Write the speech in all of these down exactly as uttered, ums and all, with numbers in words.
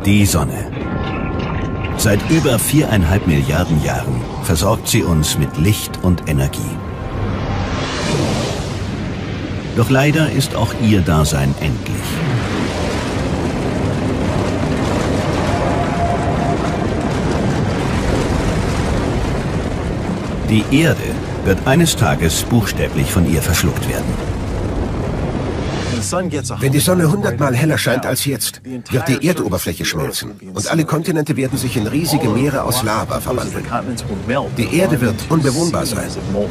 Die Sonne. Seit über viereinhalb Milliarden Jahren versorgt sie uns mit Licht und Energie. Doch leider ist auch ihr Dasein endlich. Die Erde wird eines Tages buchstäblich von ihr verschluckt werden. Wenn die Sonne hundertmal heller scheint als jetzt, wird die Erdoberfläche schmelzen und alle Kontinente werden sich in riesige Meere aus Lava verwandeln. Die Erde wird unbewohnbar sein.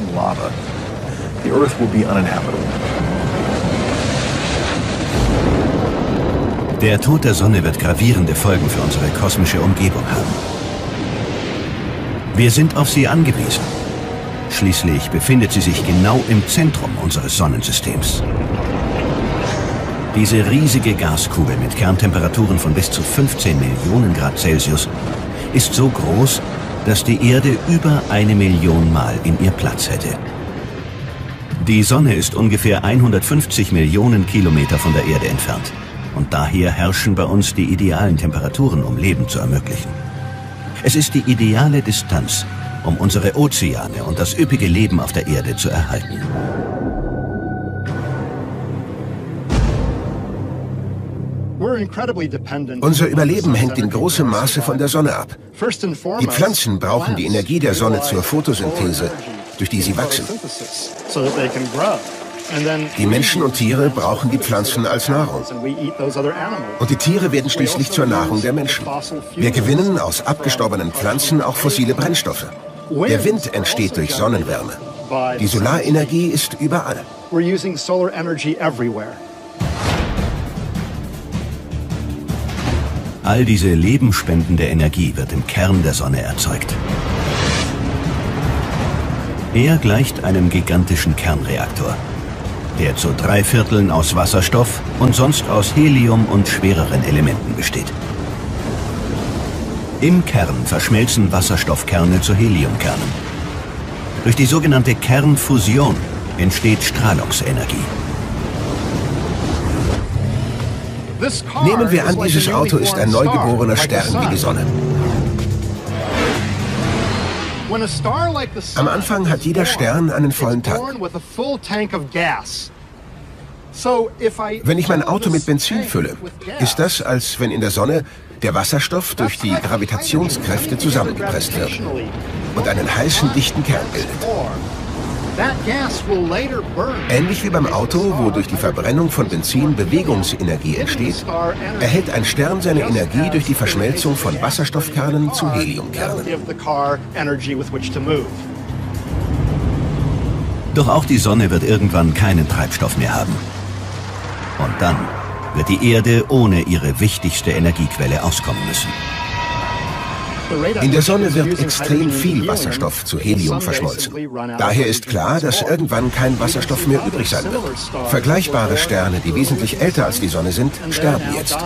Der Tod der Sonne wird gravierende Folgen für unsere kosmische Umgebung haben. Wir sind auf sie angewiesen. Schließlich befindet sie sich genau im Zentrum unseres Sonnensystems. Diese riesige Gaskugel mit Kerntemperaturen von bis zu fünfzehn Millionen Grad Celsius ist so groß, dass die Erde über eine Million Mal in ihr Platz hätte. Die Sonne ist ungefähr hundertfünfzig Millionen Kilometer von der Erde entfernt. Und daher herrschen bei uns die idealen Temperaturen, um Leben zu ermöglichen. Es ist die ideale Distanz, um unsere Ozeane und das üppige Leben auf der Erde zu erhalten. Unser Überleben hängt in großem Maße von der Sonne ab. Die Pflanzen brauchen die Energie der Sonne zur Photosynthese, durch die sie wachsen. Die Menschen und Tiere brauchen die Pflanzen als Nahrung. Und die Tiere werden schließlich zur Nahrung der Menschen. Wir gewinnen aus abgestorbenen Pflanzen auch fossile Brennstoffe. Der Wind entsteht durch Sonnenwärme. Die Solarenergie ist überall. All diese lebenspendende Energie wird im Kern der Sonne erzeugt. Er gleicht einem gigantischen Kernreaktor, der zu drei Vierteln aus Wasserstoff und sonst aus Helium und schwereren Elementen besteht. Im Kern verschmelzen Wasserstoffkerne zu Heliumkernen. Durch die sogenannte Kernfusion entsteht Strahlungsenergie. Nehmen wir an, dieses Auto ist ein neugeborener Stern wie die Sonne. Am Anfang hat jeder Stern einen vollen Tank. Wenn ich mein Auto mit Benzin fülle, ist das, als wenn in der Sonne der Wasserstoff durch die Gravitationskräfte zusammengepresst wird und einen heißen, dichten Kern bildet. Ähnlich wie beim Auto, wo durch die Verbrennung von Benzin Bewegungsenergie entsteht, erhält ein Stern seine Energie durch die Verschmelzung von Wasserstoffkernen zu Heliumkernen. Doch auch die Sonne wird irgendwann keinen Treibstoff mehr haben. Und dann wird die Erde ohne ihre wichtigste Energiequelle auskommen müssen. In der Sonne wird extrem viel Wasserstoff zu Helium verschmolzen. Daher ist klar, dass irgendwann kein Wasserstoff mehr übrig sein wird. Vergleichbare Sterne, die wesentlich älter als die Sonne sind, sterben jetzt.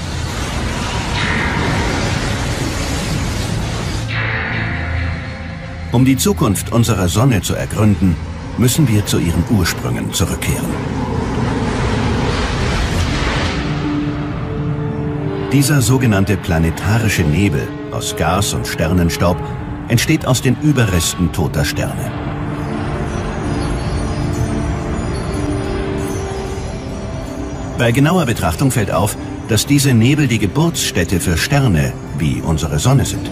Um die Zukunft unserer Sonne zu ergründen, müssen wir zu ihren Ursprüngen zurückkehren. Dieser sogenannte planetarische Nebel aus Gas und Sternenstaub entsteht aus den Überresten toter Sterne. Bei genauer Betrachtung fällt auf, dass diese Nebel die Geburtsstätte für Sterne wie unsere Sonne sind.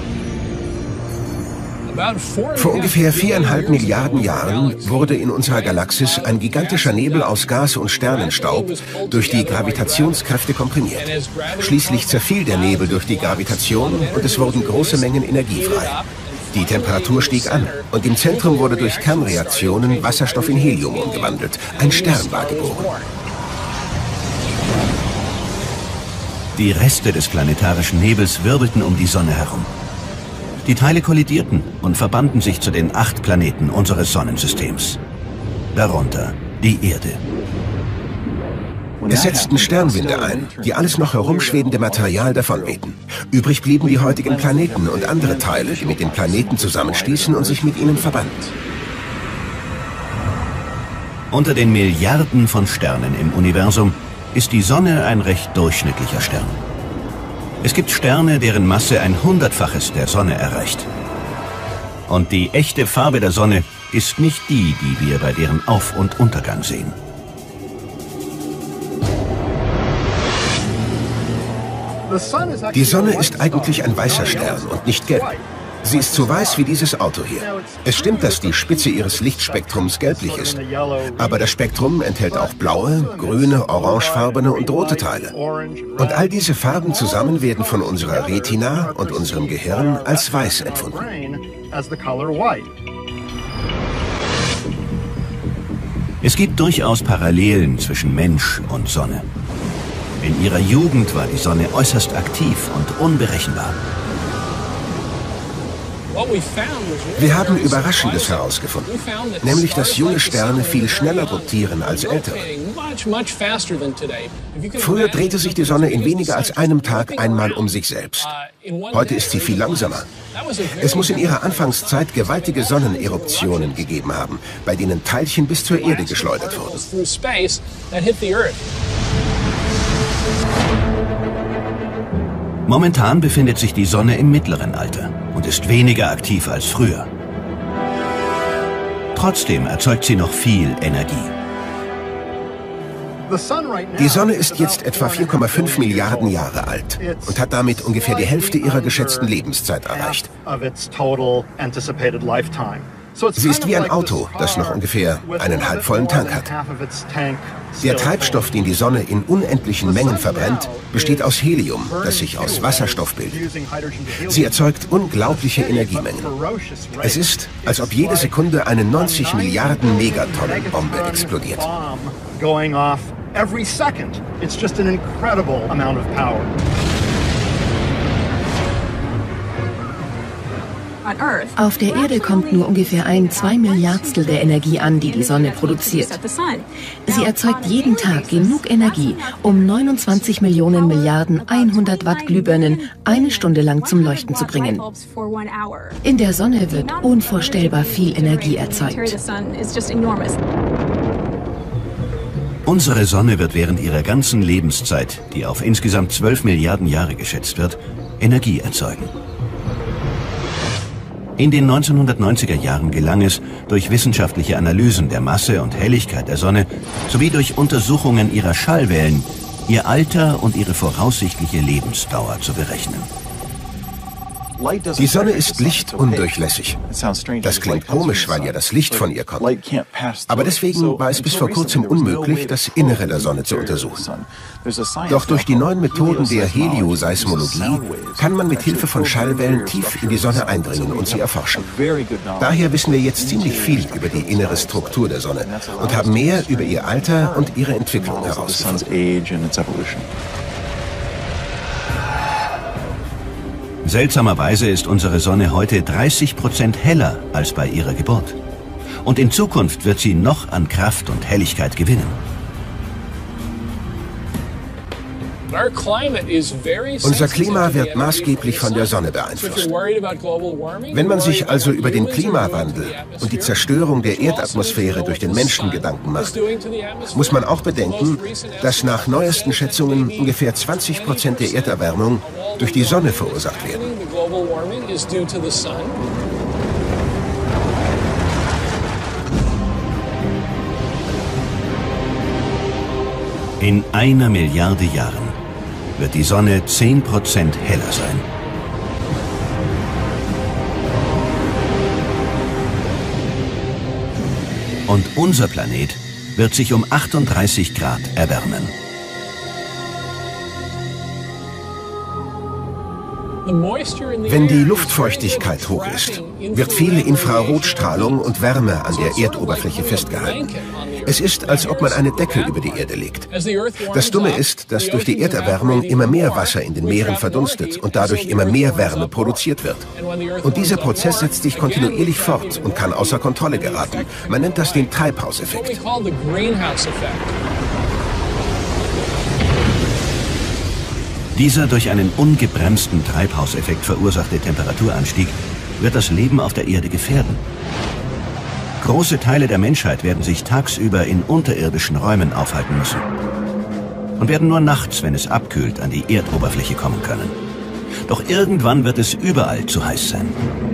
Vor ungefähr viereinhalb Milliarden Jahren wurde in unserer Galaxis ein gigantischer Nebel aus Gas und Sternenstaub durch die Gravitationskräfte komprimiert. Schließlich zerfiel der Nebel durch die Gravitation und es wurden große Mengen Energie frei. Die Temperatur stieg an und im Zentrum wurde durch Kernreaktionen Wasserstoff in Helium umgewandelt. Ein Stern war geboren. Die Reste des planetarischen Nebels wirbelten um die Sonne herum. Die Teile kollidierten und verbanden sich zu den acht Planeten unseres Sonnensystems. Darunter die Erde. Es setzten Sternwinde ein, die alles noch herumschwebende Material davonwehten. Übrig blieben die heutigen Planeten und andere Teile, die mit den Planeten zusammenstießen und sich mit ihnen verbanden. Unter den Milliarden von Sternen im Universum ist die Sonne ein recht durchschnittlicher Stern. Es gibt Sterne, deren Masse ein Hundertfaches der Sonne erreicht. Und die echte Farbe der Sonne ist nicht die, die wir bei deren Auf- und Untergang sehen. Die Sonne ist eigentlich ein weißer Stern und nicht gelb. Sie ist so weiß wie dieses Auto hier. Es stimmt, dass die Spitze ihres Lichtspektrums gelblich ist. Aber das Spektrum enthält auch blaue, grüne, orangefarbene und rote Teile. Und all diese Farben zusammen werden von unserer Retina und unserem Gehirn als weiß empfunden. Es gibt durchaus Parallelen zwischen Mensch und Sonne. In ihrer Jugend war die Sonne äußerst aktiv und unberechenbar. Wir haben Überraschendes herausgefunden, nämlich dass junge Sterne viel schneller rotieren als ältere. Früher drehte sich die Sonne in weniger als einem Tag einmal um sich selbst. Heute ist sie viel langsamer. Es muss in ihrer Anfangszeit gewaltige Sonneneruptionen gegeben haben, bei denen Teilchen bis zur Erde geschleudert wurden. Momentan befindet sich die Sonne im mittleren Alter und ist weniger aktiv als früher. Trotzdem erzeugt sie noch viel Energie. Die Sonne ist jetzt etwa vier Komma fünf Milliarden Jahre alt und hat damit ungefähr die Hälfte ihrer geschätzten Lebenszeit erreicht. Sie ist wie ein Auto, das noch ungefähr einen halbvollen Tank hat. Der Treibstoff, den die Sonne in unendlichen Mengen verbrennt, besteht aus Helium, das sich aus Wasserstoff bildet. Sie erzeugt unglaubliche Energiemengen. Es ist, als ob jede Sekunde eine neunzig Milliarden Megatonnen-Bombe explodiert. Auf der Erde kommt nur ungefähr ein zwei Milliardstel der Energie an, die die Sonne produziert. Sie erzeugt jeden Tag genug Energie, um neunundzwanzig Millionen Milliarden hundert Watt Glühbirnen eine Stunde lang zum Leuchten zu bringen. In der Sonne wird unvorstellbar viel Energie erzeugt. Unsere Sonne wird während ihrer ganzen Lebenszeit, die auf insgesamt zwölf Milliarden Jahre geschätzt wird, Energie erzeugen. In den neunzehnhundertneunziger Jahren gelang es, durch wissenschaftliche Analysen der Masse und Helligkeit der Sonne sowie durch Untersuchungen ihrer Schallwellen, ihr Alter und ihre voraussichtliche Lebensdauer zu berechnen. Die Sonne ist lichtundurchlässig. Das klingt komisch, weil ja das Licht von ihr kommt. Aber deswegen war es bis vor kurzem unmöglich, das Innere der Sonne zu untersuchen. Doch durch die neuen Methoden der Helioseismologie kann man mit Hilfe von Schallwellen tief in die Sonne eindringen und sie erforschen. Daher wissen wir jetzt ziemlich viel über die innere Struktur der Sonne und haben mehr über ihr Alter und ihre Entwicklung herausgefunden. Seltsamerweise ist unsere Sonne heute dreißig Prozent heller als bei ihrer Geburt. Und in Zukunft wird sie noch an Kraft und Helligkeit gewinnen. Unser Klima wird maßgeblich von der Sonne beeinflusst. Wenn man sich also über den Klimawandel und die Zerstörung der Erdatmosphäre durch den Menschen Gedanken macht, muss man auch bedenken, dass nach neuesten Schätzungen ungefähr zwanzig Prozent der Erderwärmung durch die Sonne verursacht werden. In einer Milliarde Jahren wird die Sonne zehn Prozent heller sein. Und unser Planet wird sich um achtunddreißig Grad erwärmen. Wenn die Luftfeuchtigkeit hoch ist, wird viel Infrarotstrahlung und Wärme an der Erdoberfläche festgehalten. Es ist, als ob man eine Decke über die Erde legt. Das Dumme ist, dass durch die Erderwärmung immer mehr Wasser in den Meeren verdunstet und dadurch immer mehr Wärme produziert wird. Und dieser Prozess setzt sich kontinuierlich fort und kann außer Kontrolle geraten. Man nennt das den Treibhauseffekt. Dieser durch einen ungebremsten Treibhauseffekt verursachte Temperaturanstieg wird das Leben auf der Erde gefährden. Große Teile der Menschheit werden sich tagsüber in unterirdischen Räumen aufhalten müssen und werden nur nachts, wenn es abkühlt, an die Erdoberfläche kommen können. Doch irgendwann wird es überall zu heiß sein.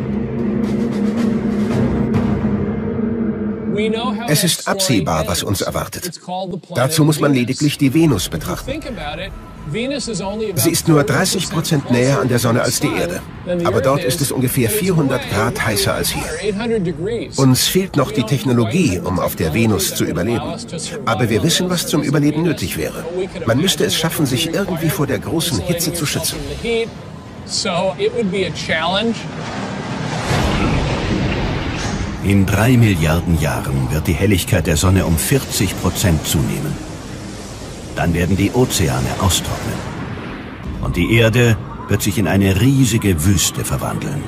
Es ist absehbar, was uns erwartet. Dazu muss man lediglich die Venus betrachten. Sie ist nur dreißig Prozent näher an der Sonne als die Erde. Aber dort ist es ungefähr vierhundert Grad heißer als hier. Uns fehlt noch die Technologie, um auf der Venus zu überleben. Aber wir wissen, was zum Überleben nötig wäre. Man müsste es schaffen, sich irgendwie vor der großen Hitze zu schützen. In drei Milliarden Jahren wird die Helligkeit der Sonne um vierzig Prozent zunehmen. Dann werden die Ozeane austrocknen. Und die Erde wird sich in eine riesige Wüste verwandeln.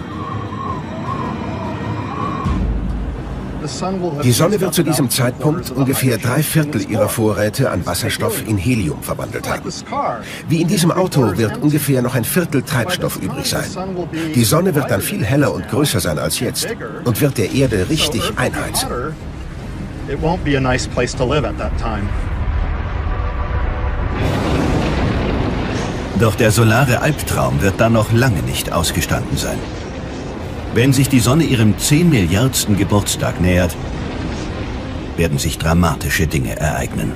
Die Sonne wird zu diesem Zeitpunkt ungefähr drei Viertel ihrer Vorräte an Wasserstoff in Helium verwandelt haben. Wie in diesem Auto wird ungefähr noch ein Viertel Treibstoff übrig sein. Die Sonne wird dann viel heller und größer sein als jetzt und wird der Erde richtig einheizen. Doch der solare Albtraum wird dann noch lange nicht ausgestanden sein. Wenn sich die Sonne ihrem zehn Milliardsten Geburtstag nähert, werden sich dramatische Dinge ereignen.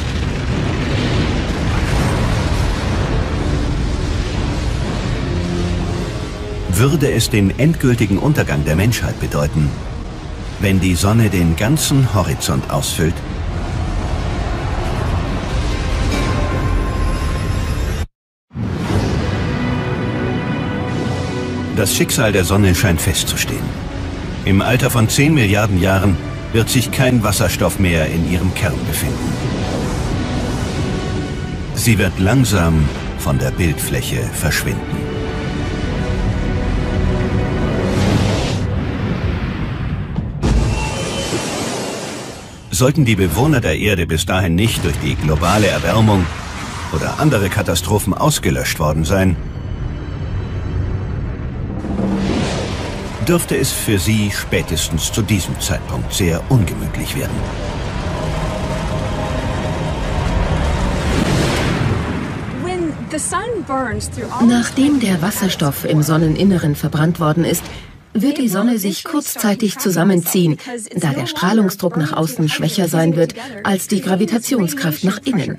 Würde es den endgültigen Untergang der Menschheit bedeuten, wenn die Sonne den ganzen Horizont ausfüllt? Das Schicksal der Sonne scheint festzustehen. Im Alter von zehn Milliarden Jahren wird sich kein Wasserstoff mehr in ihrem Kern befinden. Sie wird langsam von der Bildfläche verschwinden. Sollten die Bewohner der Erde bis dahin nicht durch die globale Erwärmung oder andere Katastrophen ausgelöscht worden sein, dürfte es für sie spätestens zu diesem Zeitpunkt sehr ungemütlich werden. Nachdem der Wasserstoff im Sonneninneren verbrannt worden ist, wird die Sonne sich kurzzeitig zusammenziehen, da der Strahlungsdruck nach außen schwächer sein wird als die Gravitationskraft nach innen.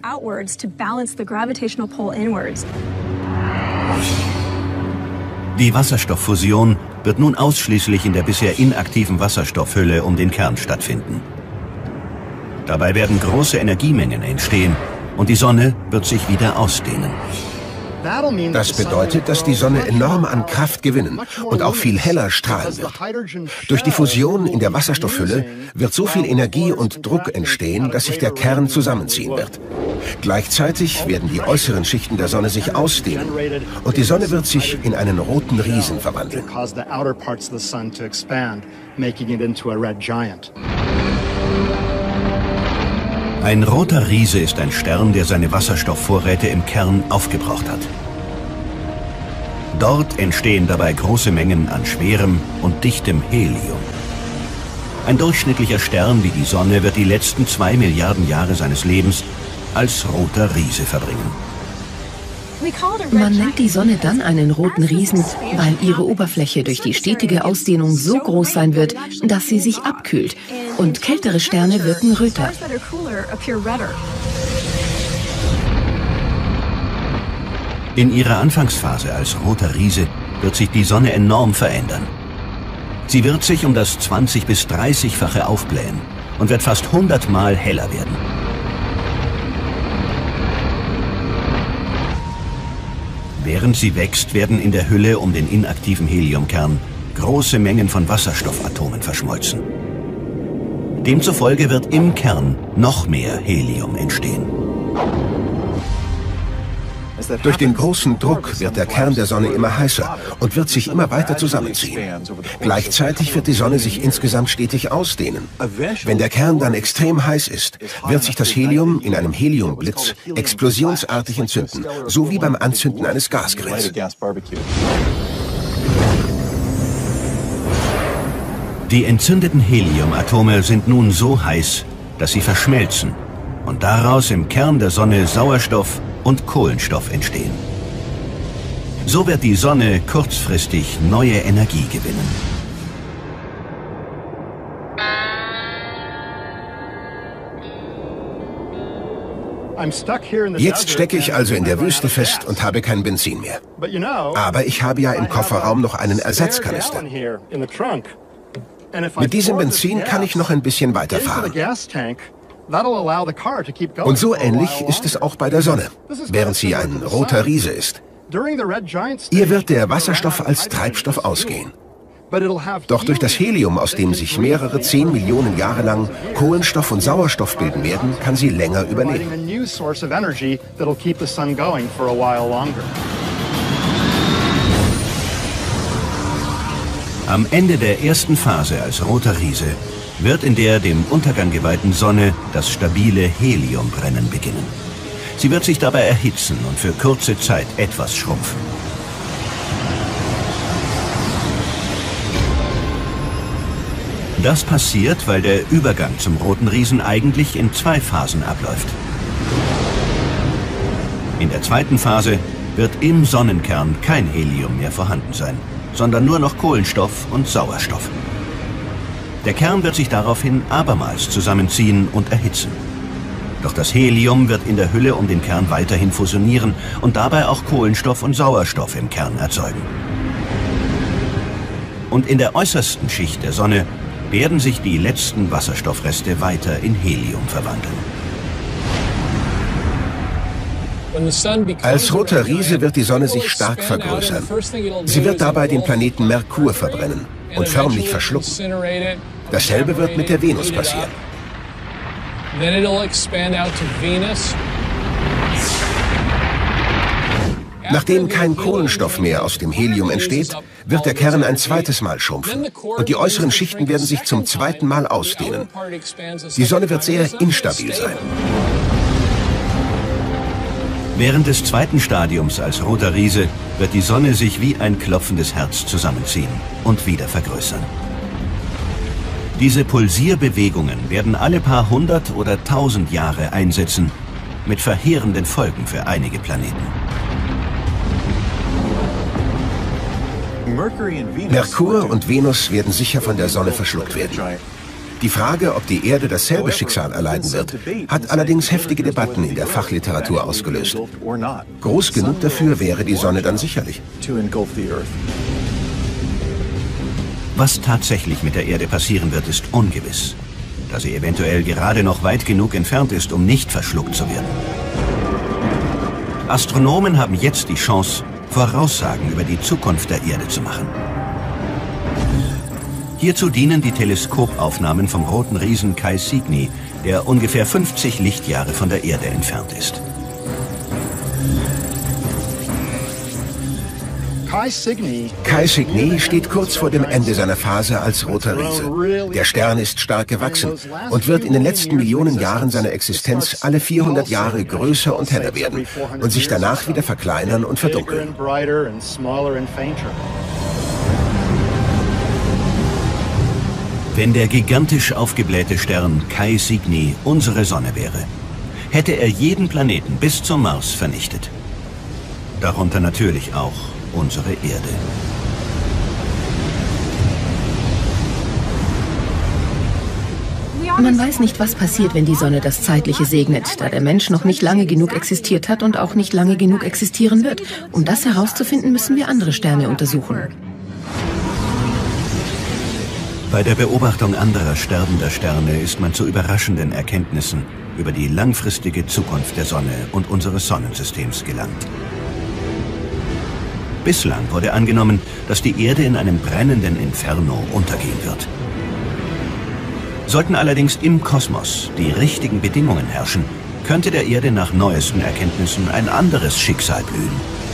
Die Wasserstofffusion wird nun ausschließlich in der bisher inaktiven Wasserstoffhülle um den Kern stattfinden. Dabei werden große Energiemengen entstehen und die Sonne wird sich wieder ausdehnen. Das bedeutet, dass die Sonne enorm an Kraft gewinnen und auch viel heller strahlen wird. Durch die Fusion in der Wasserstoffhülle wird so viel Energie und Druck entstehen, dass sich der Kern zusammenziehen wird. Gleichzeitig werden die äußeren Schichten der Sonne sich ausdehnen und die Sonne wird sich in einen roten Riesen verwandeln. Ein roter Riese ist ein Stern, der seine Wasserstoffvorräte im Kern aufgebraucht hat. Dort entstehen dabei große Mengen an schwerem und dichtem Helium. Ein durchschnittlicher Stern wie die Sonne wird die letzten zwei Milliarden Jahre seines Lebens als roter Riese verbringen. Man nennt die Sonne dann einen roten Riesen, weil ihre Oberfläche durch die stetige Ausdehnung so groß sein wird, dass sie sich abkühlt, und kältere Sterne wirken röter. In ihrer Anfangsphase als roter Riese wird sich die Sonne enorm verändern. Sie wird sich um das zwanzig- bis dreißigfache aufblähen und wird fast hundertmal heller werden. Während sie wächst, werden in der Hülle um den inaktiven Heliumkern große Mengen von Wasserstoffatomen verschmolzen. Demzufolge wird im Kern noch mehr Helium entstehen. Durch den großen Druck wird der Kern der Sonne immer heißer und wird sich immer weiter zusammenziehen. Gleichzeitig wird die Sonne sich insgesamt stetig ausdehnen. Wenn der Kern dann extrem heiß ist, wird sich das Helium in einem Heliumblitz explosionsartig entzünden, so wie beim Anzünden eines Gasgrills. Die entzündeten Heliumatome sind nun so heiß, dass sie verschmelzen und daraus im Kern der Sonne Sauerstoff und Kohlenstoff entstehen. So wird die Sonne kurzfristig neue Energie gewinnen. Jetzt stecke ich also in der Wüste fest und habe kein Benzin mehr. Aber ich habe ja im Kofferraum noch einen Ersatzkanister. Mit diesem Benzin kann ich noch ein bisschen weiterfahren. Und so ähnlich ist es auch bei der Sonne, während sie ein roter Riese ist. Ihr wird der Wasserstoff als Treibstoff ausgehen. Doch durch das Helium, aus dem sich mehrere zehn Millionen Jahre lang Kohlenstoff und Sauerstoff bilden werden, kann sie länger überleben. Am Ende der ersten Phase als roter Riese wird in der dem Untergang geweihten Sonne das stabile Heliumbrennen beginnen. Sie wird sich dabei erhitzen und für kurze Zeit etwas schrumpfen. Das passiert, weil der Übergang zum roten Riesen eigentlich in zwei Phasen abläuft. In der zweiten Phase wird im Sonnenkern kein Helium mehr vorhanden sein, sondern nur noch Kohlenstoff und Sauerstoff. Der Kern wird sich daraufhin abermals zusammenziehen und erhitzen. Doch das Helium wird in der Hülle um den Kern weiterhin fusionieren und dabei auch Kohlenstoff und Sauerstoff im Kern erzeugen. Und in der äußersten Schicht der Sonne werden sich die letzten Wasserstoffreste weiter in Helium verwandeln. Als roter Riese wird die Sonne sich stark vergrößern. Sie wird dabei den Planeten Merkur verbrennen und förmlich verschlucken. Dasselbe wird mit der Venus passieren. Nachdem kein Kohlenstoff mehr aus dem Helium entsteht, wird der Kern ein zweites Mal schrumpfen und die äußeren Schichten werden sich zum zweiten Mal ausdehnen. Die Sonne wird sehr instabil sein. Während des zweiten Stadiums als roter Riese wird die Sonne sich wie ein klopfendes Herz zusammenziehen und wieder vergrößern. Diese Pulsierbewegungen werden alle paar hundert oder tausend Jahre einsetzen, mit verheerenden Folgen für einige Planeten. Merkur und Venus werden sicher von der Sonne verschluckt werden. Die Frage, ob die Erde dasselbe Schicksal erleiden wird, hat allerdings heftige Debatten in der Fachliteratur ausgelöst. Groß genug dafür wäre die Sonne dann sicherlich. Was tatsächlich mit der Erde passieren wird, ist ungewiss, da sie eventuell gerade noch weit genug entfernt ist, um nicht verschluckt zu werden. Astronomen haben jetzt die Chance, Voraussagen über die Zukunft der Erde zu machen. Hierzu dienen die Teleskopaufnahmen vom roten Riesen Kai Cygni, der ungefähr fünfzig Lichtjahre von der Erde entfernt ist. Kai Cygni steht kurz vor dem Ende seiner Phase als roter Riese. Der Stern ist stark gewachsen und wird in den letzten Millionen Jahren seiner Existenz alle vierhundert Jahre größer und heller werden und sich danach wieder verkleinern und verdunkeln. Wenn der gigantisch aufgeblähte Stern Kai Cygni unsere Sonne wäre, hätte er jeden Planeten bis zum Mars vernichtet. Darunter natürlich auch unsere Erde. Man weiß nicht, was passiert, wenn die Sonne das Zeitliche segnet, da der Mensch noch nicht lange genug existiert hat und auch nicht lange genug existieren wird. Um das herauszufinden, müssen wir andere Sterne untersuchen. Bei der Beobachtung anderer sterbender Sterne ist man zu überraschenden Erkenntnissen über die langfristige Zukunft der Sonne und unseres Sonnensystems gelangt. Bislang wurde angenommen, dass die Erde in einem brennenden Inferno untergehen wird. Sollten allerdings im Kosmos die richtigen Bedingungen herrschen, könnte der Erde nach neuesten Erkenntnissen ein anderes Schicksal blühen.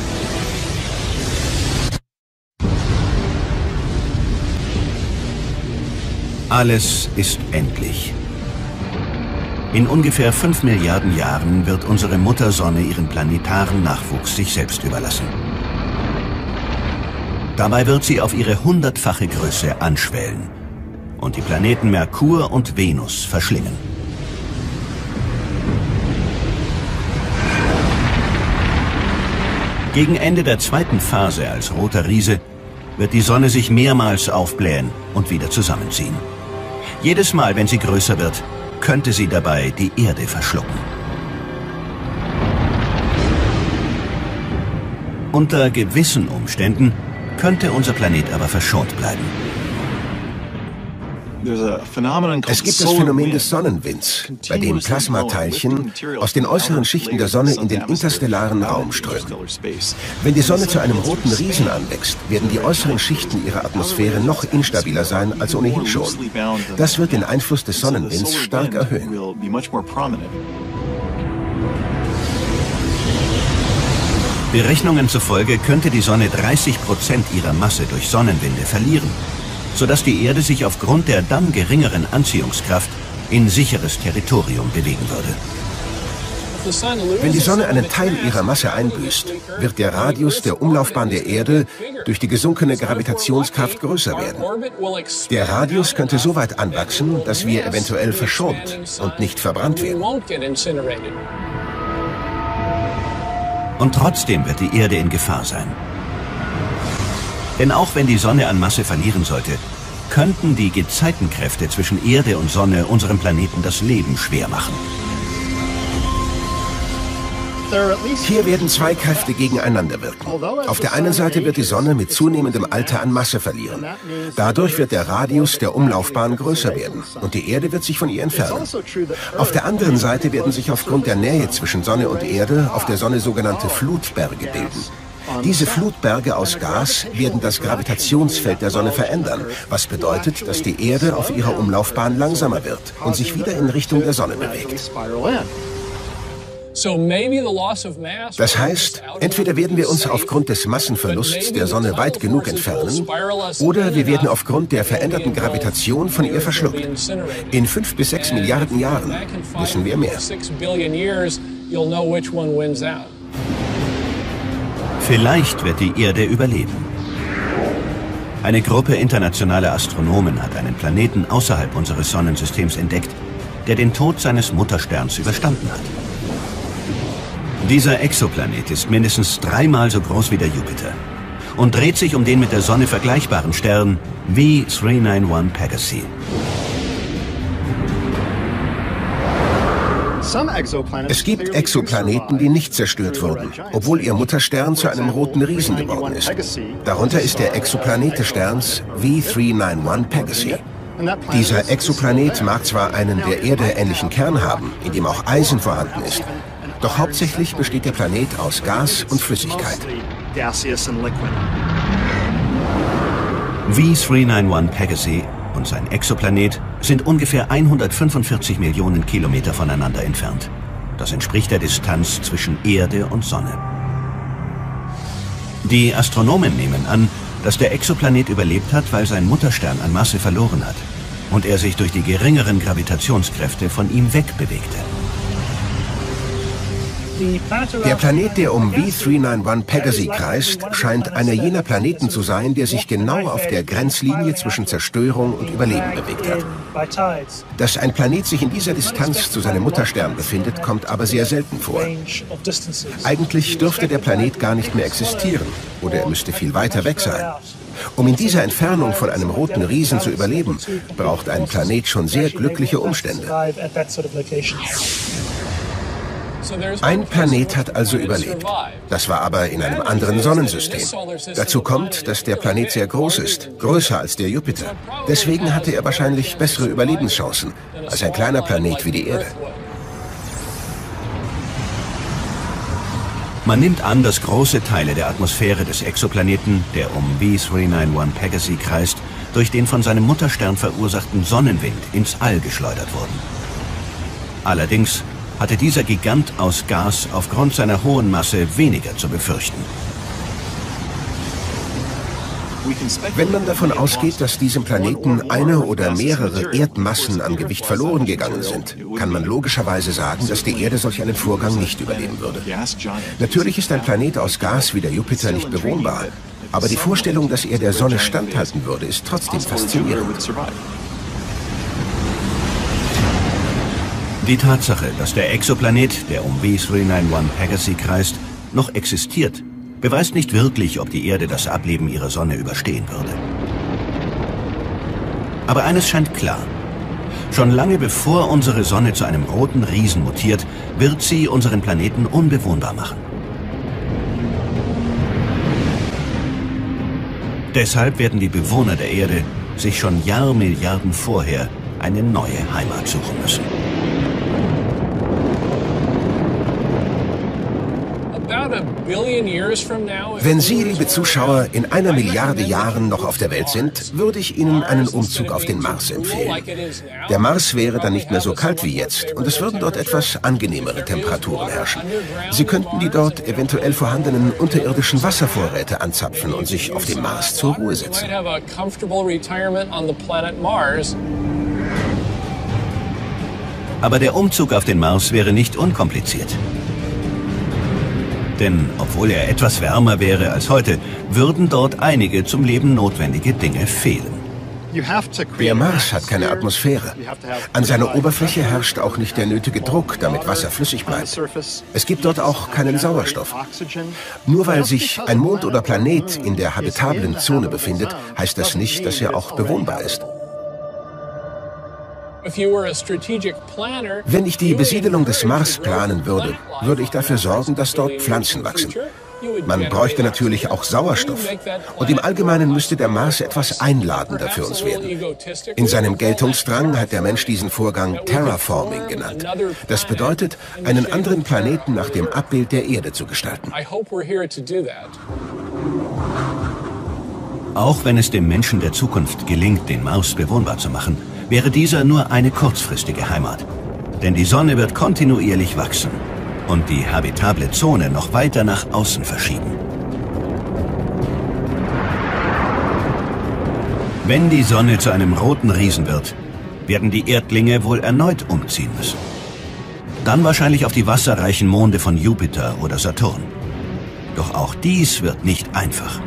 Alles ist endlich. In ungefähr fünf Milliarden Jahren wird unsere Muttersonne ihren planetaren Nachwuchs sich selbst überlassen. Dabei wird sie auf ihre hundertfache Größe anschwellen und die Planeten Merkur und Venus verschlingen. Gegen Ende der zweiten Phase als roter Riese wird die Sonne sich mehrmals aufblähen und wieder zusammenziehen. Jedes Mal, wenn sie größer wird, könnte sie dabei die Erde verschlucken. Unter gewissen Umständen könnte unser Planet aber verschont bleiben. Es gibt das Phänomen des Sonnenwinds, bei dem Plasmateilchen aus den äußeren Schichten der Sonne in den interstellaren Raum strömen. Wenn die Sonne zu einem roten Riesen anwächst, werden die äußeren Schichten ihrer Atmosphäre noch instabiler sein als ohnehin schon. Das wird den Einfluss des Sonnenwinds stark erhöhen. Berechnungen zufolge könnte die Sonne dreißig Prozent ihrer Masse durch Sonnenwinde verlieren, sodass die Erde sich aufgrund der dann geringeren Anziehungskraft in sicheres Territorium bewegen würde. Wenn die Sonne einen Teil ihrer Masse einbüßt, wird der Radius der Umlaufbahn der Erde durch die gesunkene Gravitationskraft größer werden. Der Radius könnte so weit anwachsen, dass wir eventuell verschont und nicht verbrannt werden. Und trotzdem wird die Erde in Gefahr sein. Denn auch wenn die Sonne an Masse verlieren sollte, könnten die Gezeitenkräfte zwischen Erde und Sonne unserem Planeten das Leben schwer machen. Hier werden zwei Kräfte gegeneinander wirken. Auf der einen Seite wird die Sonne mit zunehmendem Alter an Masse verlieren. Dadurch wird der Radius der Umlaufbahn größer werden und die Erde wird sich von ihr entfernen. Auf der anderen Seite werden sich aufgrund der Nähe zwischen Sonne und Erde auf der Sonne sogenannte Flutberge bilden. Diese Flutberge aus Gas werden das Gravitationsfeld der Sonne verändern, was bedeutet, dass die Erde auf ihrer Umlaufbahn langsamer wird und sich wieder in Richtung der Sonne bewegt. Das heißt, entweder werden wir uns aufgrund des Massenverlusts der Sonne weit genug entfernen, oder wir werden aufgrund der veränderten Gravitation von ihr verschluckt. In fünf bis sechs Milliarden Jahren wissen wir mehr. Vielleicht wird die Erde überleben. Eine Gruppe internationaler Astronomen hat einen Planeten außerhalb unseres Sonnensystems entdeckt, der den Tod seines Muttersterns überstanden hat. Dieser Exoplanet ist mindestens dreimal so groß wie der Jupiter und dreht sich um den mit der Sonne vergleichbaren Stern V drei neun eins Pegasi. Es gibt Exoplaneten, die nicht zerstört wurden, obwohl ihr Mutterstern zu einem roten Riesen geworden ist. Darunter ist der Exoplanet des Sterns V drei neun eins Pegasi. Dieser Exoplanet mag zwar einen der Erde ähnlichen Kern haben, in dem auch Eisen vorhanden ist, doch hauptsächlich besteht der Planet aus Gas und Flüssigkeit. V drei neun eins Pegasi und sein Exoplanet sind ungefähr hundertfünfundvierzig Millionen Kilometer voneinander entfernt. Das entspricht der Distanz zwischen Erde und Sonne. Die Astronomen nehmen an, dass der Exoplanet überlebt hat, weil sein Mutterstern an Masse verloren hat und er sich durch die geringeren Gravitationskräfte von ihm wegbewegte. Der Planet, der um V drei neun eins Pegasi kreist, scheint einer jener Planeten zu sein, der sich genau auf der Grenzlinie zwischen Zerstörung und Überleben bewegt hat. Dass ein Planet sich in dieser Distanz zu seinem Mutterstern befindet, kommt aber sehr selten vor. Eigentlich dürfte der Planet gar nicht mehr existieren, oder er müsste viel weiter weg sein. Um in dieser Entfernung von einem roten Riesen zu überleben, braucht ein Planet schon sehr glückliche Umstände. Ein Planet hat also überlebt. Das war aber in einem anderen Sonnensystem. Dazu kommt, dass der Planet sehr groß ist, größer als der Jupiter. Deswegen hatte er wahrscheinlich bessere Überlebenschancen als ein kleiner Planet wie die Erde. Man nimmt an, dass große Teile der Atmosphäre des Exoplaneten, der um V drei neun eins Pegasi kreist, durch den von seinem Mutterstern verursachten Sonnenwind ins All geschleudert wurden. Allerdings hatte dieser Gigant aus Gas aufgrund seiner hohen Masse weniger zu befürchten. Wenn man davon ausgeht, dass diesem Planeten eine oder mehrere Erdmassen an Gewicht verloren gegangen sind, kann man logischerweise sagen, dass die Erde solch einen Vorgang nicht überleben würde. Natürlich ist ein Planet aus Gas wie der Jupiter nicht bewohnbar, aber die Vorstellung, dass er der Sonne standhalten würde, ist trotzdem faszinierend. Die Tatsache, dass der Exoplanet, der um V drei neun eins Pegasi kreist, noch existiert, beweist nicht wirklich, ob die Erde das Ableben ihrer Sonne überstehen würde. Aber eines scheint klar. Schon lange bevor unsere Sonne zu einem roten Riesen mutiert, wird sie unseren Planeten unbewohnbar machen. Deshalb werden die Bewohner der Erde sich schon Jahrmilliarden vorher eine neue Heimat suchen müssen. Wenn Sie, liebe Zuschauer, in einer Milliarde Jahren noch auf der Welt sind, würde ich Ihnen einen Umzug auf den Mars empfehlen. Der Mars wäre dann nicht mehr so kalt wie jetzt und es würden dort etwas angenehmere Temperaturen herrschen. Sie könnten die dort eventuell vorhandenen unterirdischen Wasservorräte anzapfen und sich auf dem Mars zur Ruhe setzen. Aber der Umzug auf den Mars wäre nicht unkompliziert. Denn obwohl er etwas wärmer wäre als heute, würden dort einige zum Leben notwendige Dinge fehlen. Der Mars hat keine Atmosphäre. An seiner Oberfläche herrscht auch nicht der nötige Druck, damit Wasser flüssig bleibt. Es gibt dort auch keinen Sauerstoff. Nur weil sich ein Mond oder Planet in der habitablen Zone befindet, heißt das nicht, dass er auch bewohnbar ist. Wenn ich die Besiedelung des Mars planen würde, würde ich dafür sorgen, dass dort Pflanzen wachsen. Man bräuchte natürlich auch Sauerstoff. Und im Allgemeinen müsste der Mars etwas einladender für uns werden. In seinem Geltungsdrang hat der Mensch diesen Vorgang Terraforming genannt. Das bedeutet, einen anderen Planeten nach dem Abbild der Erde zu gestalten. Auch wenn es dem Menschen der Zukunft gelingt, den Mars bewohnbar zu machen, wäre dieser nur eine kurzfristige Heimat. Denn die Sonne wird kontinuierlich wachsen und die habitable Zone noch weiter nach außen verschieben. Wenn die Sonne zu einem roten Riesen wird, werden die Erdlinge wohl erneut umziehen müssen. Dann wahrscheinlich auf die wasserreichen Monde von Jupiter oder Saturn. Doch auch dies wird nicht einfach.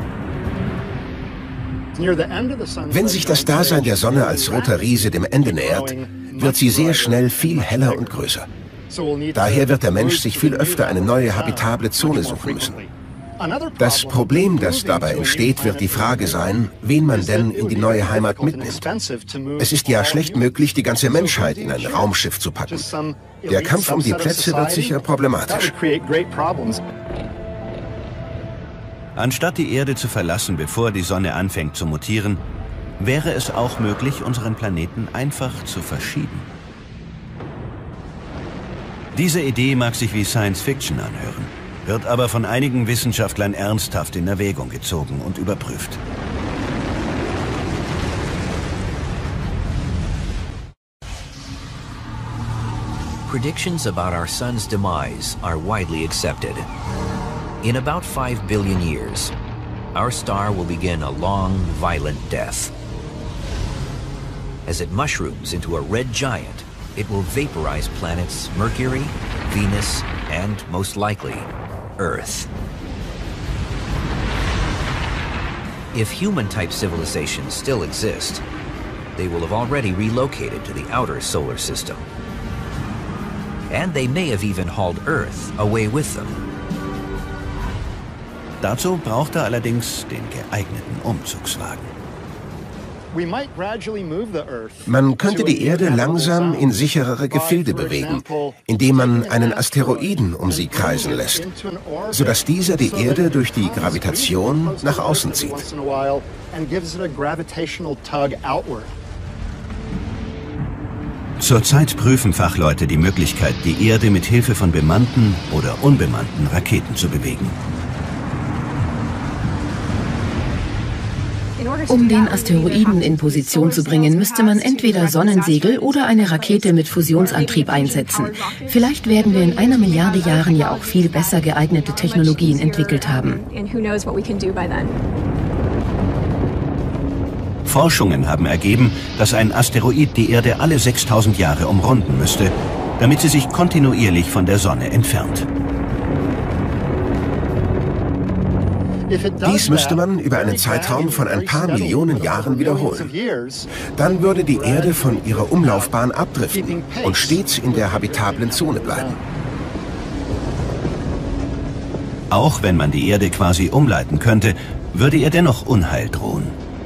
Wenn sich das Dasein der Sonne als roter Riese dem Ende nähert, wird sie sehr schnell viel heller und größer. Daher wird der Mensch sich viel öfter eine neue habitable Zone suchen müssen. Das Problem, das dabei entsteht, wird die Frage sein, wen man denn in die neue Heimat mitnimmt. Es ist ja schlecht möglich, die ganze Menschheit in ein Raumschiff zu packen. Der Kampf um die Plätze wird sicher problematisch. Anstatt die Erde zu verlassen, bevor die Sonne anfängt zu mutieren, wäre es auch möglich, unseren Planeten einfach zu verschieben. Diese Idee mag sich wie Science Fiction anhören, wird aber von einigen Wissenschaftlern ernsthaft in Erwägung gezogen und überprüft. Predictions about our sun's demise are widely accepted. In about five billion years, our star will begin a long, violent death. As it mushrooms into a red giant, it will vaporize planets Mercury, Venus, and, most likely, Earth. If human-type civilizations still exist, they will have already relocated to the outer solar system. And they may have even hauled Earth away with them. Dazu braucht er allerdings den geeigneten Umzugswagen. Man könnte die Erde langsam in sicherere Gefilde bewegen, indem man einen Asteroiden um sie kreisen lässt, sodass dieser die Erde durch die Gravitation nach außen zieht. Zurzeit prüfen Fachleute die Möglichkeit, die Erde mit Hilfe von bemannten oder unbemannten Raketen zu bewegen. Um den Asteroiden in Position zu bringen, müsste man entweder Sonnensegel oder eine Rakete mit Fusionsantrieb einsetzen. Vielleicht werden wir in einer Milliarde Jahren ja auch viel besser geeignete Technologien entwickelt haben. Forschungen haben ergeben, dass ein Asteroid die Erde alle sechstausend Jahre umrunden müsste, damit sie sich kontinuierlich von der Sonne entfernt. Dies müsste man über einen Zeitraum von ein paar Millionen Jahren wiederholen. Dann würde die Erde von ihrer Umlaufbahn abdriften und stets in der habitablen Zone bleiben. Auch wenn man die Erde quasi umleiten könnte, würde ihr dennoch Unheil drohen.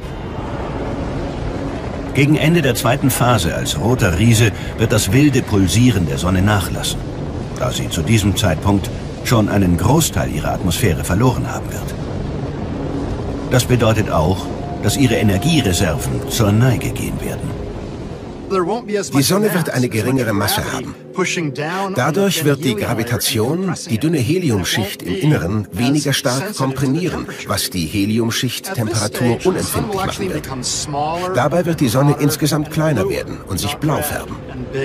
Gegen Ende der zweiten Phase als roter Riese wird das wilde Pulsieren der Sonne nachlassen, da sie zu diesem Zeitpunkt schon einen Großteil ihrer Atmosphäre verloren haben wird. Das bedeutet auch, dass ihre Energiereserven zur Neige gehen werden. Die Sonne wird eine geringere Masse haben. Dadurch wird die Gravitation die dünne Heliumschicht im Inneren weniger stark komprimieren, was die Heliumschicht-Temperatur unempfindlich machen wird. Dabei wird die Sonne insgesamt kleiner werden und sich blau färben.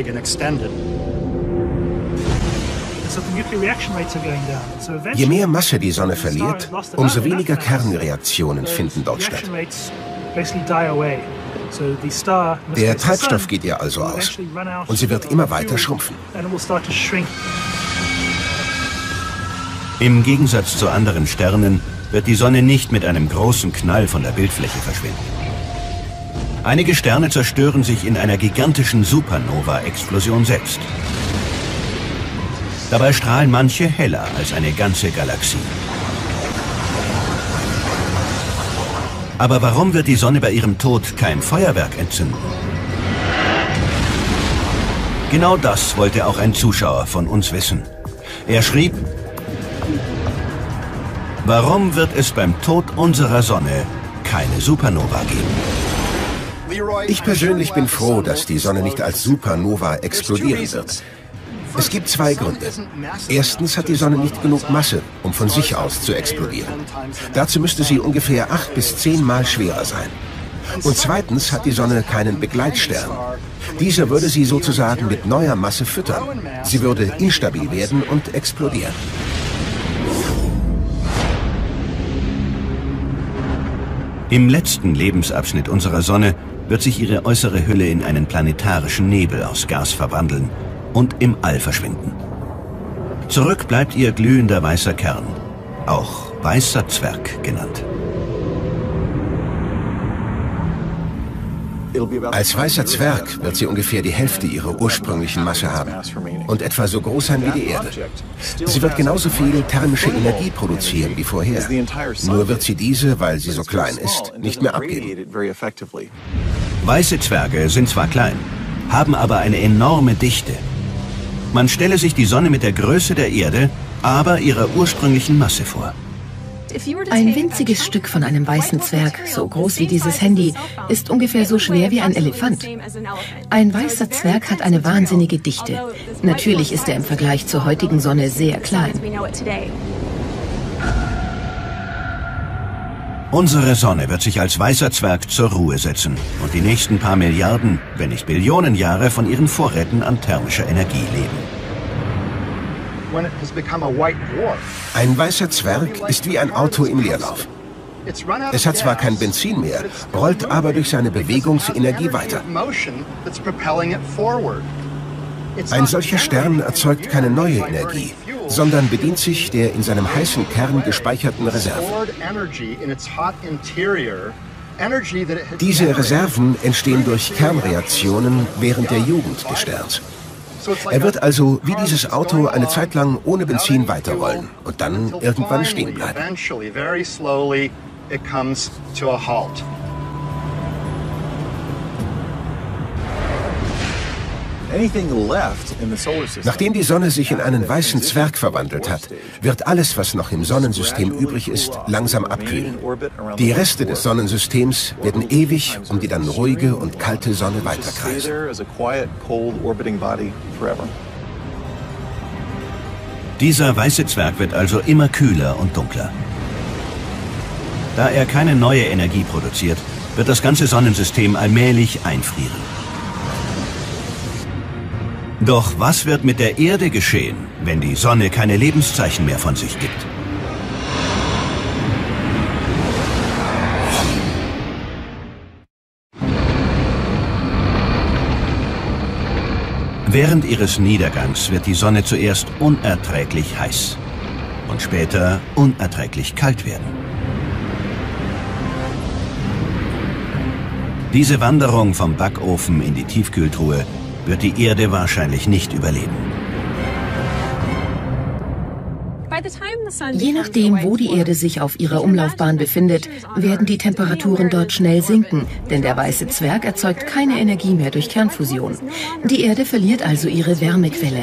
Je mehr Masse die Sonne verliert, umso weniger Kernreaktionen finden dort statt. Der Treibstoff geht ihr also aus und sie wird immer weiter schrumpfen. Im Gegensatz zu anderen Sternen wird die Sonne nicht mit einem großen Knall von der Bildfläche verschwinden. Einige Sterne zerstören sich in einer gigantischen Supernova-Explosion selbst. Dabei strahlen manche heller als eine ganze Galaxie. Aber warum wird die Sonne bei ihrem Tod kein Feuerwerk entzünden? Genau das wollte auch ein Zuschauer von uns wissen. Er schrieb: Warum wird es beim Tod unserer Sonne keine Supernova geben? Ich persönlich bin froh, dass die Sonne nicht als Supernova explodieren wird. Es gibt zwei Gründe. Erstens hat die Sonne nicht genug Masse, um von sich aus zu explodieren. Dazu müsste sie ungefähr acht bis zehn Mal schwerer sein. Und zweitens hat die Sonne keinen Begleitstern. Dieser würde sie sozusagen mit neuer Masse füttern. Sie würde instabil werden und explodieren. Im letzten Lebensabschnitt unserer Sonne wird sich ihre äußere Hülle in einen planetarischen Nebel aus Gas verwandeln und im All verschwinden. Zurück bleibt ihr glühender weißer Kern, auch weißer Zwerg genannt. Als weißer Zwerg wird sie ungefähr die Hälfte ihrer ursprünglichen Masse haben und etwa so groß sein wie die Erde. Sie wird genauso viel thermische Energie produzieren wie vorher. Nur wird sie diese, weil sie so klein ist, nicht mehr abgeben. Weiße Zwerge sind zwar klein, haben aber eine enorme Dichte. Man stelle sich die Sonne mit der Größe der Erde, aber ihrer ursprünglichen Masse vor. Ein winziges Stück von einem weißen Zwerg, so groß wie dieses Handy, ist ungefähr so schwer wie ein Elefant. Ein weißer Zwerg hat eine wahnsinnige Dichte. Natürlich ist er im Vergleich zur heutigen Sonne sehr klein. Unsere Sonne wird sich als weißer Zwerg zur Ruhe setzen und die nächsten paar Milliarden, wenn nicht Billionen Jahre von ihren Vorräten an thermischer Energie leben. Ein weißer Zwerg ist wie ein Auto im Leerlauf. Es hat zwar kein Benzin mehr, rollt aber durch seine Bewegungsenergie weiter. Ein solcher Stern erzeugt keine neue Energie, sondern bedient sich der in seinem heißen Kern gespeicherten Reserven. Diese Reserven entstehen durch Kernreaktionen während der Jugend des Sterns. Er wird also wie dieses Auto eine Zeit lang ohne Benzin weiterrollen und dann irgendwann stehen bleiben. Nachdem die Sonne sich in einen weißen Zwerg verwandelt hat, wird alles, was noch im Sonnensystem übrig ist, langsam abkühlen. Die Reste des Sonnensystems werden ewig um die dann ruhige und kalte Sonne weiterkreisen. Dieser weiße Zwerg wird also immer kühler und dunkler. Da er keine neue Energie produziert, wird das ganze Sonnensystem allmählich einfrieren. Doch was wird mit der Erde geschehen, wenn die Sonne keine Lebenszeichen mehr von sich gibt? Während ihres Niedergangs wird die Sonne zuerst unerträglich heiß und später unerträglich kalt werden. Diese Wanderung vom Backofen in die Tiefkühltruhe wird die Erde wahrscheinlich nicht überleben. Je nachdem, wo die Erde sich auf ihrer Umlaufbahn befindet, werden die Temperaturen dort schnell sinken, denn der weiße Zwerg erzeugt keine Energie mehr durch Kernfusion. Die Erde verliert also ihre Wärmequelle.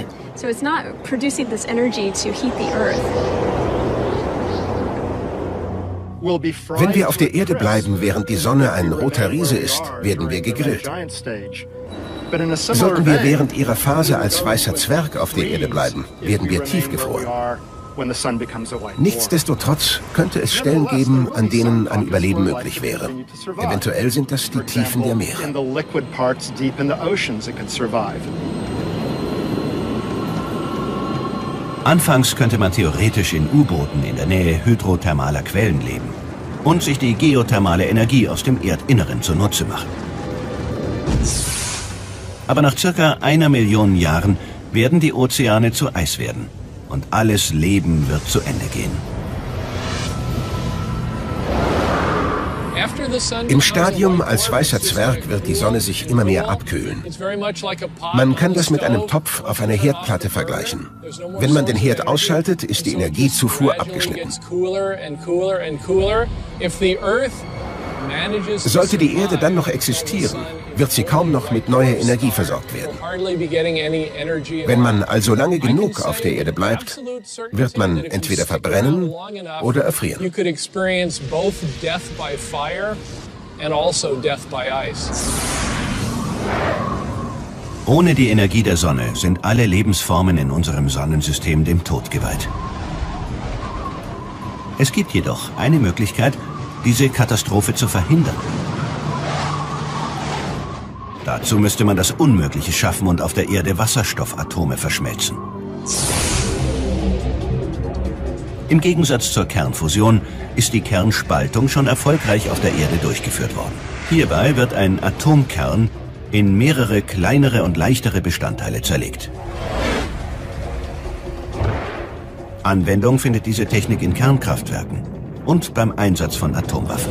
Wenn wir auf der Erde bleiben, während die Sonne ein roter Riese ist, werden wir gegrillt. Sollten wir während ihrer Phase als weißer Zwerg auf der Erde bleiben, werden wir tiefgefroren. Nichtsdestotrotz könnte es Stellen geben, an denen ein Überleben möglich wäre. Eventuell sind das die Tiefen der Meere. Anfangs könnte man theoretisch in U-Booten in der Nähe hydrothermaler Quellen leben und sich die geothermale Energie aus dem Erdinneren zunutze machen. Aber nach circa einer Million Jahren werden die Ozeane zu Eis werden und alles Leben wird zu Ende gehen. Im Stadium als weißer Zwerg wird die Sonne sich immer mehr abkühlen. Man kann das mit einem Topf auf einer Herdplatte vergleichen. Wenn man den Herd ausschaltet, ist die Energiezufuhr abgeschnitten. Sollte die Erde dann noch existieren, wird sie kaum noch mit neuer Energie versorgt werden. Wenn man also lange genug auf der Erde bleibt, wird man entweder verbrennen oder erfrieren. Ohne die Energie der Sonne sind alle Lebensformen in unserem Sonnensystem dem Tod geweiht. Es gibt jedoch eine Möglichkeit, diese Katastrophe zu verhindern. Dazu müsste man das Unmögliche schaffen und auf der Erde Wasserstoffatome verschmelzen. Im Gegensatz zur Kernfusion ist die Kernspaltung schon erfolgreich auf der Erde durchgeführt worden. Hierbei wird ein Atomkern in mehrere kleinere und leichtere Bestandteile zerlegt. Anwendung findet diese Technik in Kernkraftwerken und beim Einsatz von Atomwaffen.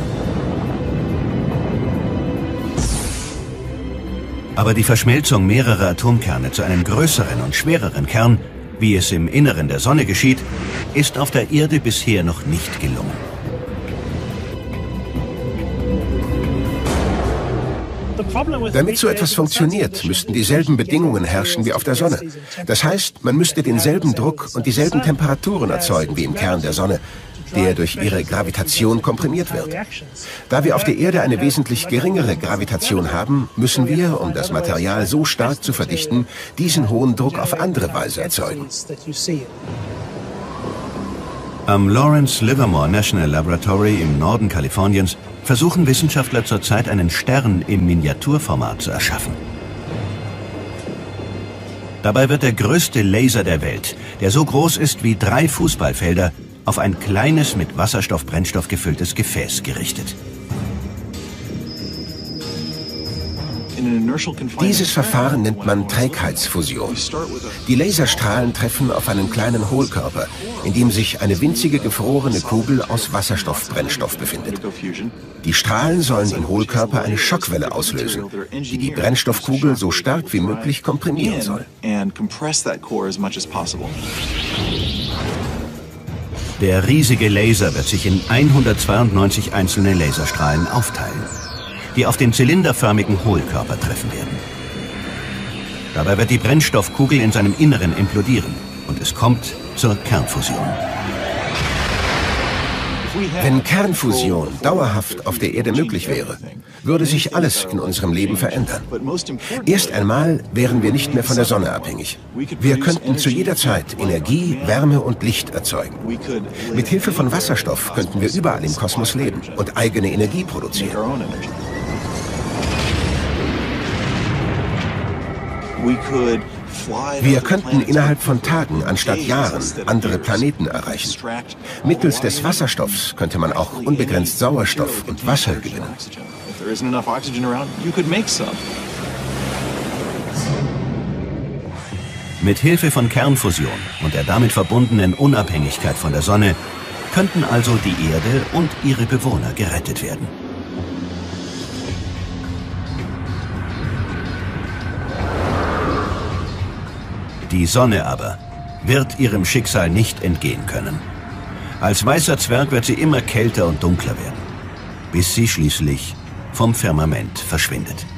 Aber die Verschmelzung mehrerer Atomkerne zu einem größeren und schwereren Kern, wie es im Inneren der Sonne geschieht, ist auf der Erde bisher noch nicht gelungen. Damit so etwas funktioniert, müssten dieselben Bedingungen herrschen wie auf der Sonne. Das heißt, man müsste denselben Druck und dieselben Temperaturen erzeugen wie im Kern der Sonne, der durch ihre Gravitation komprimiert wird. Da wir auf der Erde eine wesentlich geringere Gravitation haben, müssen wir, um das Material so stark zu verdichten, diesen hohen Druck auf andere Weise erzeugen. Am Lawrence Livermore National Laboratory im Norden Kaliforniens versuchen Wissenschaftler zurzeit einen Stern im Miniaturformat zu erschaffen. Dabei wird der größte Laser der Welt, der so groß ist wie drei Fußballfelder, auf ein kleines, mit Wasserstoff-Brennstoff gefülltes Gefäß gerichtet. Dieses Verfahren nennt man Trägheitsfusion. Die Laserstrahlen treffen auf einen kleinen Hohlkörper, in dem sich eine winzige gefrorene Kugel aus Wasserstoffbrennstoff befindet. Die Strahlen sollen im Hohlkörper eine Schockwelle auslösen, die die Brennstoffkugel so stark wie möglich komprimieren soll. Der riesige Laser wird sich in hundertzweiundneunzig einzelne Laserstrahlen aufteilen, die auf den zylinderförmigen Hohlkörper treffen werden. Dabei wird die Brennstoffkugel in seinem Inneren implodieren und es kommt zur Kernfusion. Wenn Kernfusion dauerhaft auf der Erde möglich wäre, würde sich alles in unserem Leben verändern. Erst einmal wären wir nicht mehr von der Sonne abhängig. Wir könnten zu jeder Zeit Energie, Wärme und Licht erzeugen. Mit Hilfe von Wasserstoff könnten wir überall im Kosmos leben und eigene Energie produzieren. Wir könnten innerhalb von Tagen anstatt Jahren andere Planeten erreichen. Mittels des Wasserstoffs könnte man auch unbegrenzt Sauerstoff und Wasser gewinnen. Mit Hilfe von Kernfusion und der damit verbundenen Unabhängigkeit von der Sonne könnten also die Erde und ihre Bewohner gerettet werden. Die Sonne aber wird ihrem Schicksal nicht entgehen können. Als weißer Zwerg wird sie immer kälter und dunkler werden, bis sie schließlich vom Firmament verschwindet.